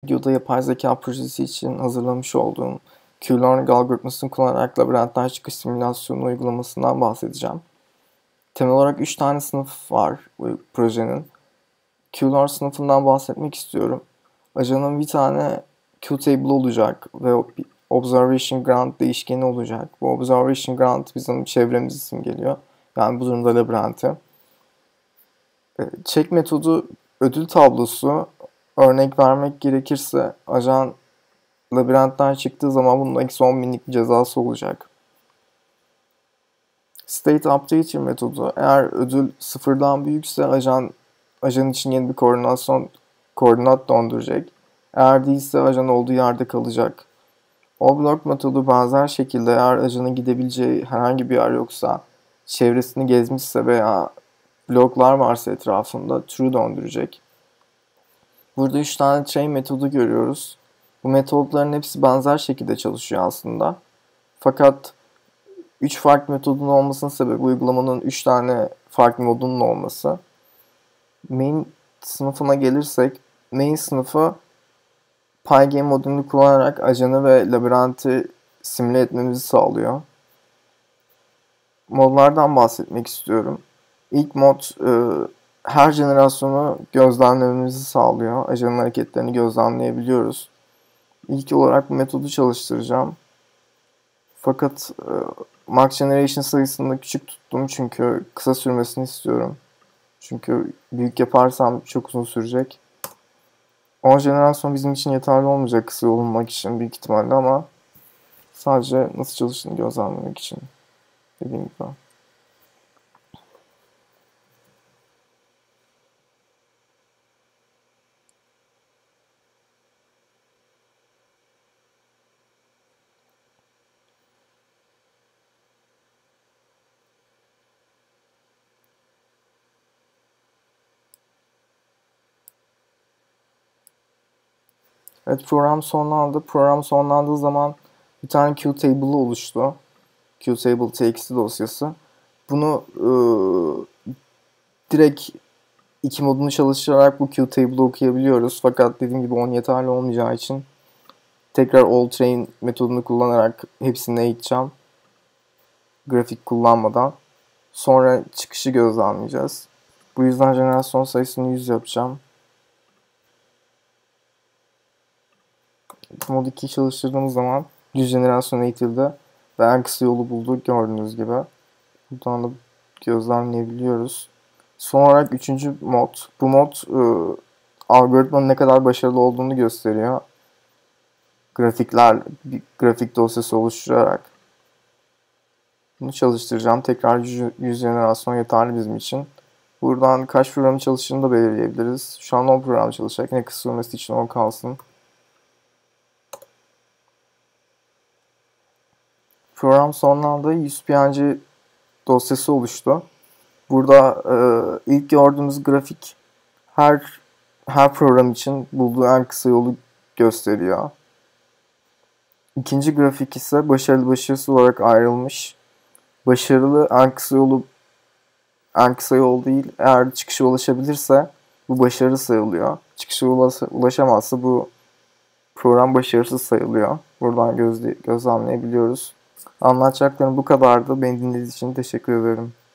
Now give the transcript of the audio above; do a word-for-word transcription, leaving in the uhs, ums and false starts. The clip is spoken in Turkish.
Videoda yapay zeka projesi için hazırlamış olduğum Q-Learning algoritmasını kullanarak labirentten çıkış simülasyonu uygulamasından bahsedeceğim. Temel olarak üç tane sınıf var bu projenin. Q-Learn sınıfından bahsetmek istiyorum. Ajanın bir tane Q-Table olacak ve Observation Grant değişkeni olacak. Bu Observation Grant bizim çevremizi simgeliyor. Yani bu durumda labirenti. Check metodu ödül tablosu. Örnek vermek gerekirse ajan labirentten çıktığı zaman bunun eksi on binlik bir cezası olacak. State Updater metodu, eğer ödül sıfırdan büyükse ajan ajan için yeni bir koordinasyon koordinat döndürecek. Eğer değilse ajan olduğu yerde kalacak. O-block metodu benzer şekilde eğer ajanın gidebileceği herhangi bir yer yoksa, çevresini gezmişse veya bloklar varsa etrafında true döndürecek. Burada üç tane train metodu görüyoruz. Bu metodların hepsi benzer şekilde çalışıyor aslında. Fakat üç farklı metodun olmasının sebebi uygulamanın üç tane farklı modunun olması. Main sınıfına gelirsek, main sınıfı Pygame modülünü kullanarak ajanı ve labirenti simüle etmemizi sağlıyor. Modlardan bahsetmek istiyorum. İlk mod e, her jenerasyonu gözlemlememizi sağlıyor. Ajanın hareketlerini gözlemleyebiliyoruz. İlk olarak bu metodu çalıştıracağım. Fakat e, Max Generation sayısını da küçük tuttum çünkü kısa sürmesini istiyorum. Çünkü büyük yaparsam çok uzun sürecek. on jenerasyon bizim için yeterli olmayacak kısa olmak için büyük ihtimalle ama sadece nasıl çalıştığını gözlemlemek için dediğim gibi. Evet, program sonlandı. Program sonlandığı zaman bir tane Qtable oluştu. Qtable txt dosyası. Bunu e, direkt iki modunu çalıştırarak bu Qtable'ı okuyabiliyoruz. Fakat dediğim gibi on yeterli olmayacağı için tekrar allTrain metodunu kullanarak hepsini eğiteceğim. Grafik kullanmadan. Sonra çıkışı gözlemleyeceğiz. Bu yüzden jenerasyon sayısını yüz yapacağım. Mod ikiyi çalıştırdığımız zaman yüz jenerasyon eğitildi ve en kısa yolu bulduk gördüğünüz gibi. Buradan da gözlemleyebiliyoruz. Son olarak üçüncü mod. Bu mod e, algoritmanın ne kadar başarılı olduğunu gösteriyor. Grafikler, bir grafik dosyası oluşturarak. Bunu çalıştıracağım. Tekrar yüz jenerasyon yeterli bizim için. Buradan kaç programı çalıştığını da belirleyebiliriz. Şu an on program çalışacak. Yine kısa sürmesi için on kalsın. Program sonlandı. yüz P N G dosyası oluştu. Burada e, ilk gördüğümüz grafik her her program için bulduğu en kısa yolu gösteriyor. İkinci grafik ise başarılı başarısız olarak ayrılmış. Başarılı en kısa yolu en kısa yol değil. Eğer çıkışa ulaşabilirse bu başarı sayılıyor. Çıkışa ulaşamazsa bu program başarısız sayılıyor. Buradan gözle, gözlemleyebiliyoruz. Anlatacaklarım bu kadardı. Beni dinlediğiniz için teşekkür ederim.